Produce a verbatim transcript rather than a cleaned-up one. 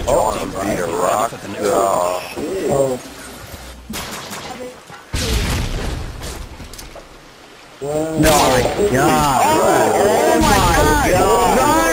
Oh, beat a rock. Oh. No, my God. Oh, Oh, my God. God.